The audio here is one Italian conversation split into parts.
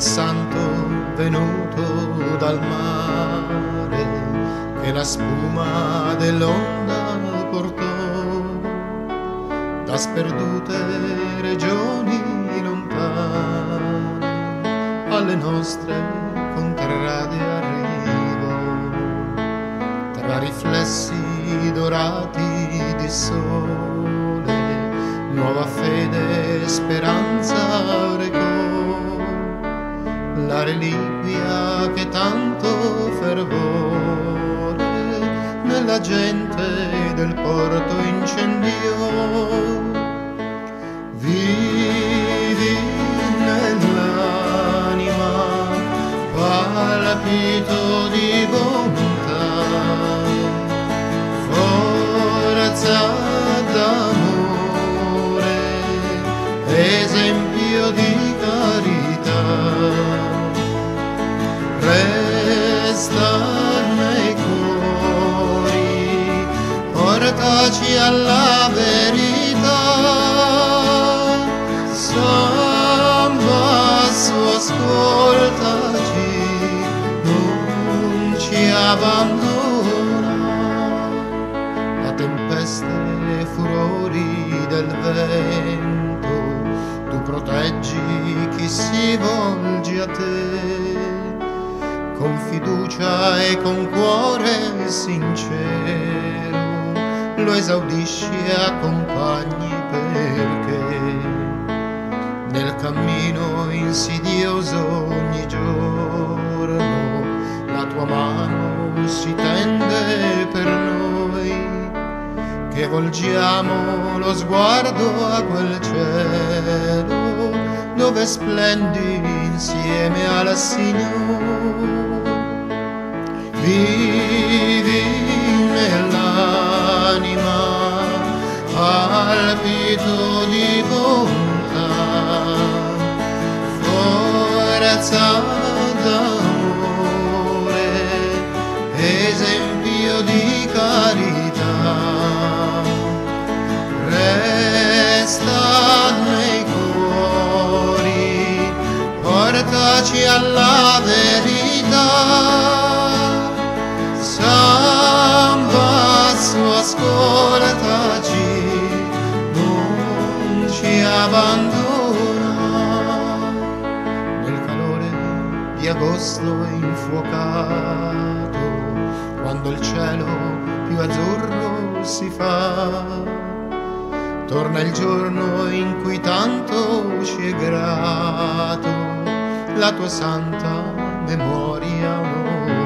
santo venuto dal mare, che la spuma dell'onda portò da sperdute regioni lontane alle nostre contrade arrivo, tra riflessi dorati di sole, nuova fede e speranza recò la reliquia che tanto fervore nella gente del porto incendiò. Vivi nell'anima palpito di bontà, forza d'amore, esempio di carità, resta nei cuori, portaci alla verità. San Basso, ascoltaci, non ci abbandona. La tempesta e furori del vento, tu proteggi chi si volge a te, con fiducia e con cuore sincero, lo esaudisci e accompagni perché nel cammino insidioso ogni giorno la tua mano si tende per noi, che volgiamo lo sguardo a quel cielo dove splendi insieme al Signore. Vivi nell'anima palpito di bontà, forza d'amore, esempio di carità, resta nei cuori, portaci alla verità. San Basso, ascoltaci, non ci abbandona. Nel calore di agosto infuocato, quando il cielo più azzurro si fa, torna il giorno in cui tanto ci è grato la tua santa memoria onorare.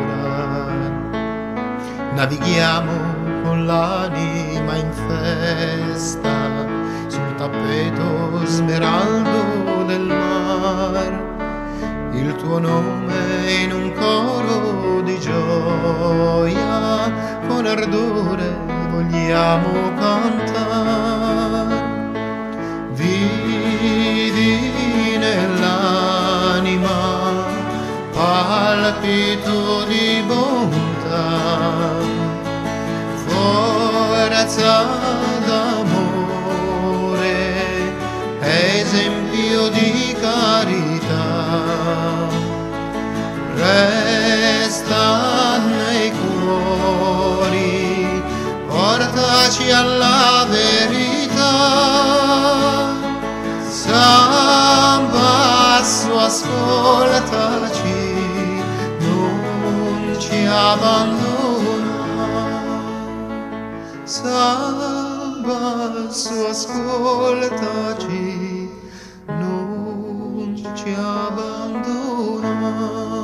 Navighiamo con l'anima in festa sul tappeto smeraldo del mar, il tuo nome in un coro di gioia, con ardore vogliamo cantare. Vivi nell'anima palpito di bontà, forza d'amore, esempio di carità, resta nei cuori, portaci alla verità. San Basso, ascoltaci, non ci abbandona. San Basso, ascoltaci, non ci abbandona.